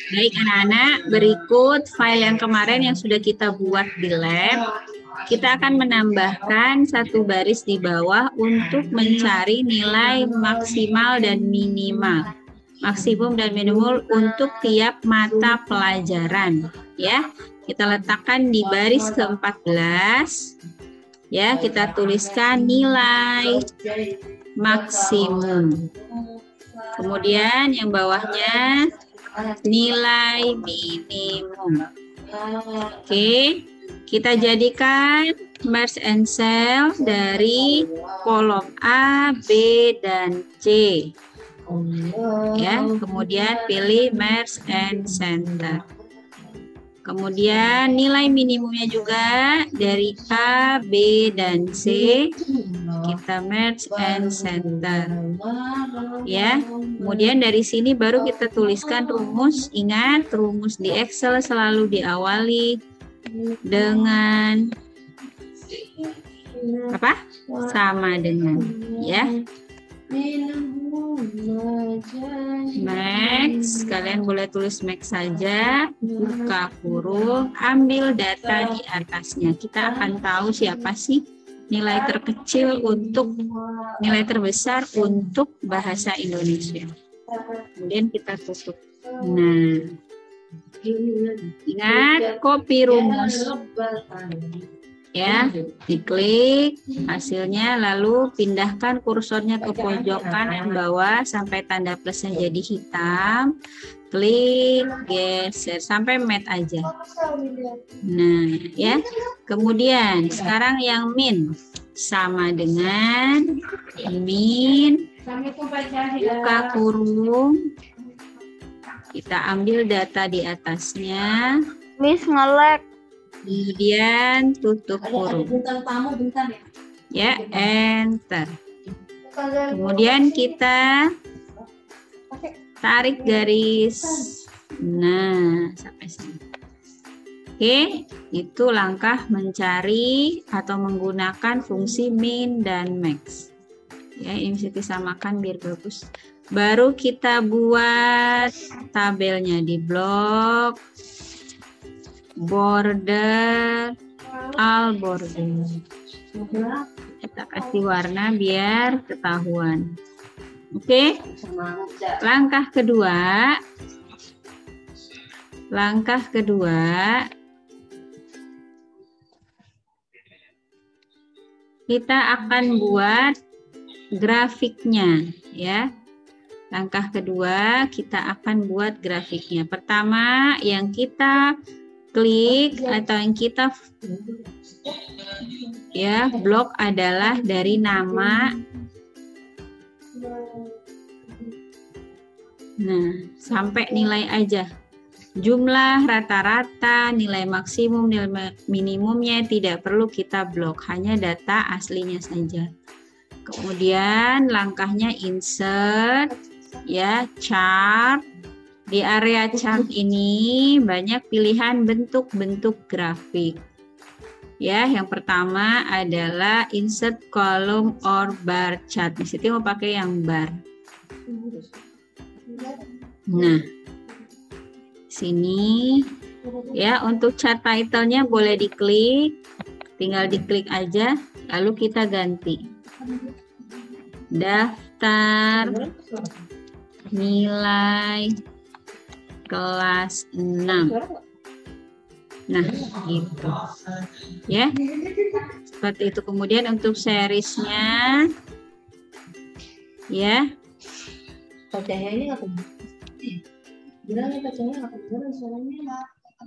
Baik anak-anak, berikut file yang kemarin yang sudah kita buat di lab. Kita akan menambahkan satu baris di bawah untuk mencari nilai maksimal dan minimal. Maksimum dan minimum untuk tiap mata pelajaran. Ya, kita letakkan di baris ke-14. Ya, kita tuliskan nilai maksimum. Kemudian yang bawahnya nilai minimum. Oke, kita jadikan merge and cell dari kolom A, B, dan C. Ya, kemudian pilih merge and center. Kemudian nilai minimumnya juga dari A, B, dan C. Kita merge and center. Ya, kemudian dari sini baru kita tuliskan rumus. Ingat, rumus di Excel selalu diawali dengan apa? Sama dengan, ya. Max, kalian boleh tulis max saja, buka kurung, ambil data di atasnya. Kita akan tahu siapa sih nilai terkecil untuk nilai terbesar untuk bahasa Indonesia. Kemudian kita tutup. Nah, ingat copy rumus. Ya, diklik hasilnya, lalu pindahkan kursornya ke pojok kanan bawah sampai tanda plusnya jadi hitam. Klik, geser sampai match aja. Nah, ya. Kemudian sekarang yang min sama dengan min, buka kurung. Kita ambil data di atasnya. Miss nge-lag. Kemudian tutup kurung. Ya, enter. Kemudian kita tarik garis. Nah, sampai sini. Oke, itu langkah mencari atau menggunakan fungsi min dan max. Ya, ini bisa disamakan biar bagus. Baru kita buat tabelnya di blok border, all border. Kita kasih warna biar ketahuan. Oke. Langkah kedua. Kita akan buat grafiknya, ya. Langkah kedua kita akan buat grafiknya. Pertama yang kita klik atau yang kita ya blok adalah dari nama. Nah, sampai nilai aja. Jumlah rata-rata, nilai maksimum, nilai minimumnya tidak perlu kita blok, hanya data aslinya saja. Kemudian langkahnya insert, ya, chart. Di area chart ini banyak pilihan bentuk-bentuk grafik. Ya, yang pertama adalah insert column or bar chart. Di situ mau pakai yang bar. Nah, sini ya, untuk chart title-nya boleh diklik, tinggal diklik aja, lalu kita ganti daftar nilai kelas 6. Nah, gitu. Ya. Seperti itu. Kemudian untuk seriesnya ya. Kacanya ini nggak kebenaran. Bilang ya kacanya nggak kebenaran suaranya.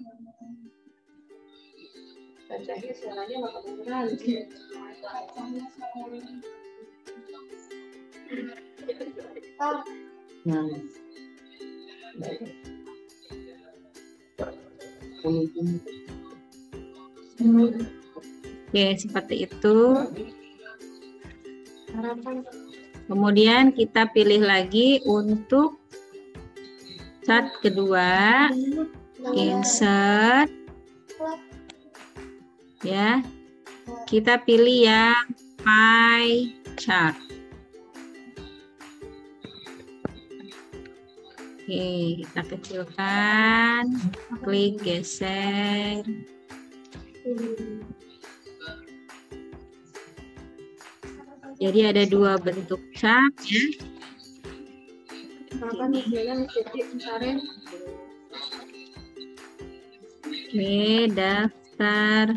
Kacanya suaranya nggak kebenaran. Nah. Oke, seperti itu. Kemudian kita pilih lagi untuk chart kedua, insert. Ya. Kita pilih yang pie chart. Oke, kita kecilkan, klik geser. Jadi ada dua bentuk cat ya. Oke, daftar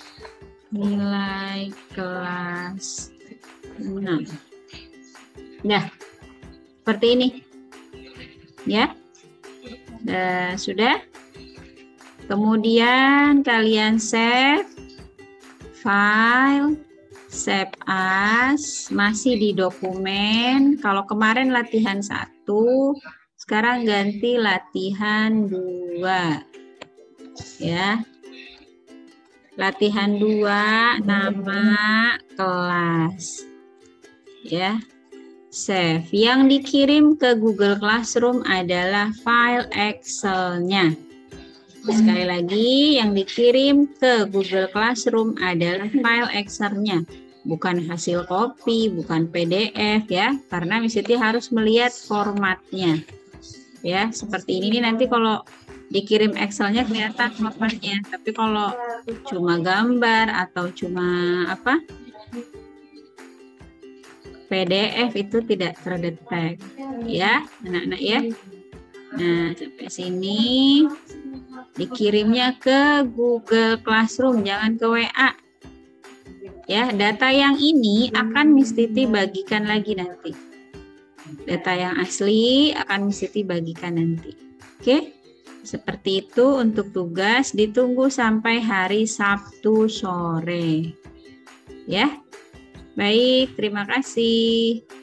nilai kelas 6. Nah, seperti ini. Ya. Sudah. Kemudian kalian save file, save as, masih di dokumen. Kalau kemarin latihan 1, sekarang ganti latihan 2. Ya. Latihan 2, nama kelas. Ya. Save. Yang dikirim ke Google Classroom adalah file Excel-nya. Sekali lagi, yang dikirim ke Google Classroom adalah file Excel-nya, bukan hasil copy, bukan PDF ya, karena Miss Siti harus melihat formatnya. Ya, seperti ini nih, nanti kalau dikirim Excel-nya kelihatan formatnya, tapi kalau cuma gambar atau cuma apa? PDF itu tidak terdetek ya anak-anak ya. Nah sampai sini dikirimnya ke Google Classroom, jangan ke WA ya. Data yang ini akan Miss Titi bagikan lagi nanti, data yang asli akan Miss Titi bagikan nanti. Oke, seperti itu untuk tugas. Ditunggu sampai hari Sabtu sore ya. Baik, terima kasih.